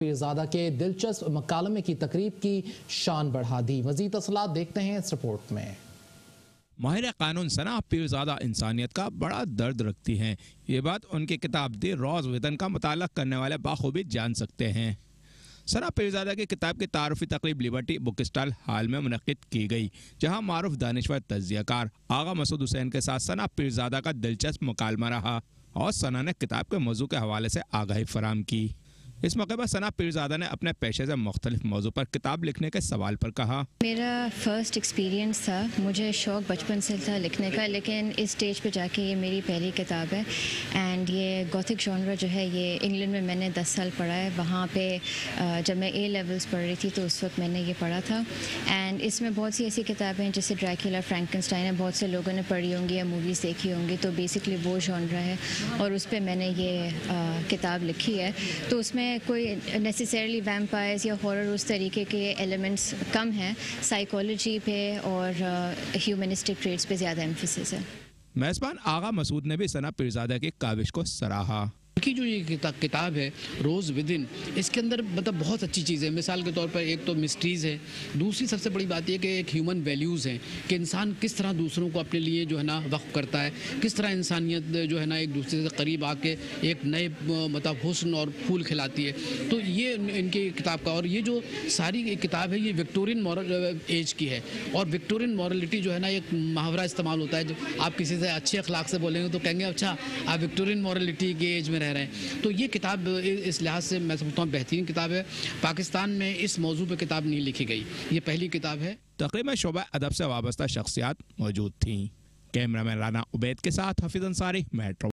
پیرزادہ کے دلچسپ مکالمے کی تقریب کی شان بڑھا دی. مزید تفصیلات دیکھتے ہیں اس رپورٹ میں. ماہر قانون ثنا پیرزادہ انسانیت کا بڑا درد رکھتی ہیں. یہ بات ان کی کتاب دی روز ودن کا مطالعہ کرنے والے بخوبی جان سکتے ہیں. ثنا پیرزادہ کی کتاب کی تعارفی تقریب لیبرٹی بک اسٹال ہال میں منعقد کی گئی، جہاں معروف دانشور تجزیہ کار آغا مسعود حسین کے ساتھ ثنا پیرزادہ کا دلچسپ مکالمہ رہا اور ثنا نے کتاب کے موضوع کے حوالے سے آگاہی فراہم کی. اس موقع پر ثنا پیرزادہ نے اپنے پیشے سے مختلف موضوع پر کتاب لکھنے کے سوال پر کہا. میرا فرسٹ ایکسپیرینس تھا، مجھے شوق بچپن سے تھا لکھنے کا، لیکن اس سٹیج پہ جا کے یہ میری پہلی کتاب ہے. اینڈ یہ گوتھک جانرا جو ہے یہ انگلینڈ میں میں نے 10 سال پڑھا ہے. وہاں پہ جب میں اے لیولس پڑھ رہی تھی تو اس وقت میں نے یہ پڑھا تھا. اینڈ اس میں بہت سی ایسی کتابیں ہیں جیسے ڈریکولا، فرینکنسٹائن ہے، بہت سے لوگوں نے پڑھی ہوں گی یا موویز دیکھی ہوں گی، تو بیسکلی وہ جانرا ہے اور اس پہ میں نے یہ کتاب لکھی ہے. تو اس میں کوئی نیسیسریلی ویمپائرز یا ہارر اس طریقے کے ایلیمنٹس کم ہیں، سائیکالوجی پہ اور ہیومنسٹک ٹریٹس پہ زیادہ ایمفیسس ہے. میزبان آغا مسعود نے بھی ثنا پیرزادہ کی کاوش کو سراہا. کی جو یہ کتاب ہے روز ودن، اس کے اندر مطلب بہت اچھی چیزیں، مثال کے طور پر ایک تو مسٹریز ہے، دوسری سب سے بڑی بات یہ کہ ایک ہیومن ویلیوز ہیں کہ انسان کس طرح دوسروں کو اپنے لیے جو ہے نا وقف کرتا ہے، کس طرح انسانیت جو ہے نا ایک دوسرے سے قریب آ کے ایک نئے مطلب حسن اور پھول کھلاتی ہے. تو یہ ان کی کتاب کا، اور یہ جو ساری کتاب ہے یہ وکٹورین مورل ایج کی ہے. اور وکٹورین مورلٹی جو ہے نا ایک محاورہ استعمال ہوتا ہے، جب آپ کسی سے اچھے اخلاق سے بولیں گے تو کہیں گے اچھا آپ وکٹورین مورلٹی کے ایج میں رہ رہے ہیں. تو یہ کتاب اس لحاظ سے میں سمجھتا ہوں بہترین کتاب ہے. پاکستان میں اس موضوع پہ کتاب نہیں لکھی گئی، یہ پہلی کتاب ہے. تقریب میں شعبہ ادب سے وابستہ شخصیات موجود تھیں. کیمرہ مین رانا عبید کے ساتھ حفیظ انصاری، میٹرو.